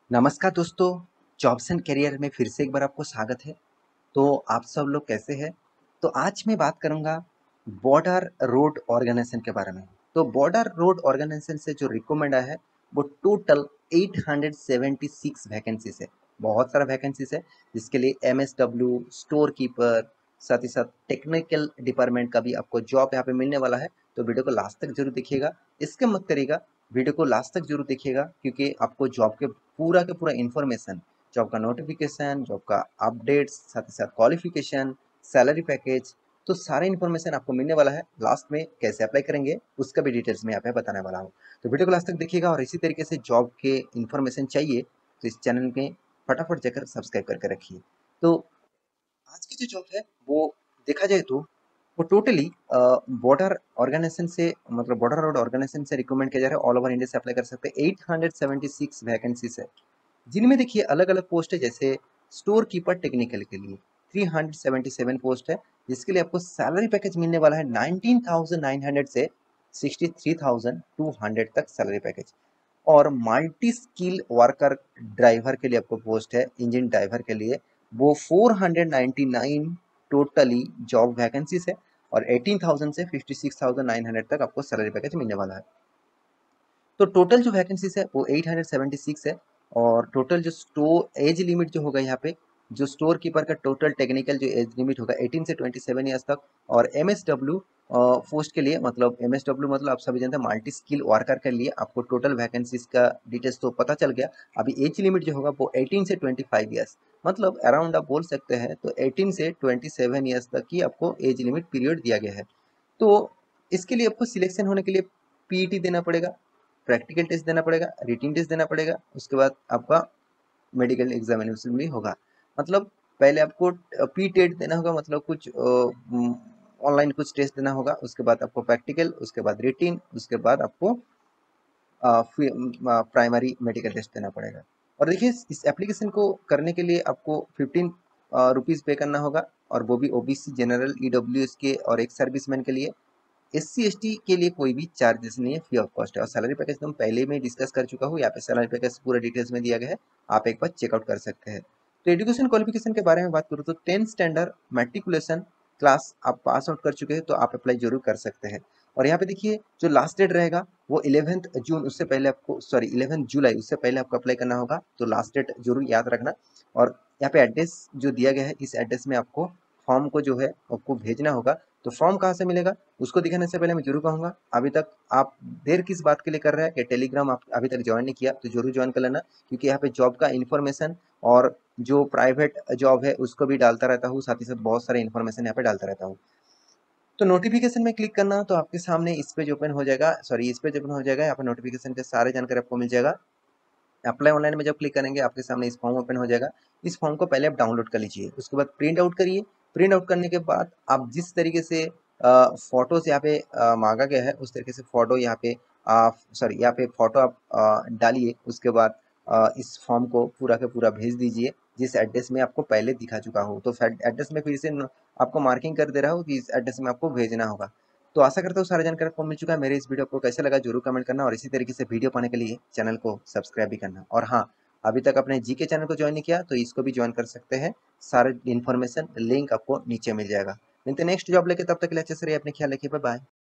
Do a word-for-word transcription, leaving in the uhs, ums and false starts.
नमस्कार दोस्तों, jobs and career में फिर से एक बार आपको स्वागत है। तो आप सब लोग कैसे हैं? तो आज मैं बात करूंगा बॉर्डर रोड ऑर्गेनाइजेशन के बारे में। तो बॉर्डर रोड ऑर्गेनाइजेशन से जो रिकमेंड है वो टोटल आठ सौ छिहत्तर वैकेंसीज है। बहुत सारा वैकेंसीज है जिसके लिए एमएसडब्ल्यू, स्टोर कीपर, साथ ही साथ टेक्निकल डिपार्टमेंट का भी आपको जॉब यहाँ पे मिलने वाला है। तो वीडियो को लास्ट तक जरूर देखिएगा, इसके मत करिएगा, वीडियो को लास्ट तक जरूर देखिएगा क्योंकि आपको जॉब के पूरा के पूरा इन्फॉर्मेशन, जॉब का नोटिफिकेशन, जॉब का अपडेट्स, साथ ही साथ क्वालिफिकेशन, सैलरी पैकेज, तो सारे इन्फॉर्मेशन आपको मिलने वाला है। लास्ट में कैसे अप्लाई करेंगे उसका भी डिटेल्स में यहाँ पे बताने वाला हूँ। तो वीडियो को लास्ट तक देखिएगा और इसी तरीके से जॉब के इन्फॉर्मेशन चाहिए तो इस चैनल में फटाफट जाकर सब्सक्राइब करके रखिए। तो आज की जो जॉब है वो देखा जाए तो वो टोटली बॉर्डर ऑर्गेनाइजेशन से, मतलब बॉर्डर रोड ऑर्गेनाइजेशन से रिकमेंड किया जा रहा है। ऑल ओवर इंडिया से अप्लाई कर सकते हैं। Eight hundred seventy six vacancies है जिनमें देखिए अलग अलग पोस्ट है। जैसे स्टोर कीपर टेक्निकल के लिए three hundred seventy seven post है जिसके लिए आपको सैलरी पैकेज मिलने वाला है नाइनटीन थाउजेंड नाइन हंड्रेड से sixty three thousand two hundred तक सैलरी पैकेज। और मल्टी स्किल वर्कर ड्राइवर के लिए आपको पोस्ट है, इंजन ड्राइवर के लिए, वो four hundred ninety nine totally job vacancies है। और एटीन थाउजेंड से fifty six thousand nine hundred तक आपको सैलरी पैकेज मिलने वाला है। तो टोटल जो वैकेंसीज है वो एट हंड्रेड सेवेंटी सिक्स है। और टोटल जो स्टोर एज लिमिट जो होगा यहाँ पे, जो स्टोर कीपर का टोटल टेक्निकल जो एज लिमिट होगा एटीन से ट्वेंटी सेवन ईयर्स तक। और एमएसडब्ल्यू पोस्ट के लिए, मतलब एमएसडब्ल्यू मतलब आप सभी जानते हैं मल्टी स्किल वर्कर के लिए, आपको टोटल वैकेंसीज का डिटेल्स तो पता चल गया। अभी एज लिमिट जो होगा वो एटीन से ट्वेंटी फाइव ईयर्स, मतलब अराउंड आप बोल सकते हैं तो एटीन से ट्वेंटी सेवन ईयर्स तक की आपको एज लिमिट पीरियड दिया गया है। तो इसके लिए आपको सिलेक्शन होने के लिए पीईटी देना पड़ेगा, प्रैक्टिकल टेस्ट देना पड़ेगा, रिटिन टेस्ट देना पड़ेगा, उसके बाद आपका मेडिकल एग्जामिनेशन भी होगा। मतलब पहले आपको पी टेट देना होगा, मतलब कुछ ऑनलाइन कुछ टेस्ट देना होगा, उसके बाद आपको प्रैक्टिकल, उसके बाद रिटिन, उसके बाद आपको प्राइमरी मेडिकल टेस्ट देना पड़ेगा। और देखिए इस एप्लीकेशन को करने के लिए आपको फिफ्टीन रुपीज़ पे करना होगा, और वो भी ओबीसी, जनरल, ईडब्ल्यूएस के और एक सर्विसमैन के लिए। एस सी एस टी के लिए कोई भी चार्जेस नहीं है, फ्री ऑफ कॉस्ट है। और सैलरी पैकेज तो हम पहले में डिस्कस कर चुका हूँ, यहाँ पे सैलरी पैकेज पूरा डिटेल्स में दिया गया है, आप एक बार चेकआउट कर सकते हैं। तो एजुकेशन क्वालिफिकेशन के बारे में बात करूँ तो टेंथ स्टैंडर्ड मैट्रिकुलेशन क्लास आप पास आउट कर चुके हैं तो आप अप्लाई जरूर कर सकते हैं। और यहाँ पे देखिए जो लास्ट डेट रहेगा वो इलेवेंथ जून, उससे पहले आपको, सॉरी इलेवेंथ जुलाई, उससे पहले आपको अप्लाई करना होगा। तो लास्ट डेट जरूर याद रखना। और यहाँ पे एड्रेस जो दिया गया है, इस एड्रेस में आपको फॉर्म को जो है आपको भेजना होगा। तो फॉर्म कहाँ से मिलेगा उसको दिखाने से पहले मैं जरूर कहूँगा, अभी तक आप देर किस बात के लिए कर रहे हैं कि टेलीग्राम आप अभी तक ज्वाइन नहीं किया तो जरूर ज्वाइन कर लेना, क्योंकि यहाँ पे जॉब का इन्फॉर्मेशन और जो प्राइवेट जॉब है उसको भी डालता रहता हूँ, साथ ही साथ बहुत सारे इन्फॉर्मेशन यहाँ पे डालता रहता हूँ। तो नोटिफिकेशन में क्लिक करना तो आपके सामने इस पेज ओपन हो जाएगा, सॉरी इस पेज ओपन हो जाएगा, यहाँ पे नोटिफिकेशन के सारे जानकारी आपको मिल जाएगा। अप्लाई ऑनलाइन में जब क्लिक करेंगे आपके सामने इस फॉर्म ओपन हो जाएगा। इस फॉर्म को पहले आप डाउनलोड कर लीजिए, उसके बाद प्रिंट आउट करिए। प्रिंट आउट करने के बाद आप जिस तरीके से फोटोज यहाँ पे अ, मांगा गया है उस तरीके से फोटो यहाँ पे आप, सॉरी यहाँ पे फोटो आप अ, डालिए। उसके बाद अ, इस फॉर्म को पूरा के पूरा भेज दीजिए जिस एड्रेस में आपको पहले दिखा चुका हूँ। तो एड्रेस में फिर से न- आपको मार्किंग कर दे रहा हूँ कि इस एड्रेस में आपको भेजना होगा। तो आशा करता हूँ सारी जानकारी आपको मिल चुका है। मेरे इस वीडियो को कैसे लगा जरूर कमेंट करना, और इसी तरीके से वीडियो पाने के लिए चैनल को सब्सक्राइब भी करना। और हाँ, अभी तक अपने जी के चैनल को ज्वाइन नहीं किया तो इसको भी ज्वाइन कर सकते हैं। सारे इन्फॉर्मेशन लिंक आपको नीचे मिल जाएगा। मिलते नेक्स्ट जॉब लेके, तब तक के लिए अच्छे से रहिए, अपने ख्याल रखिए, बाय बाय।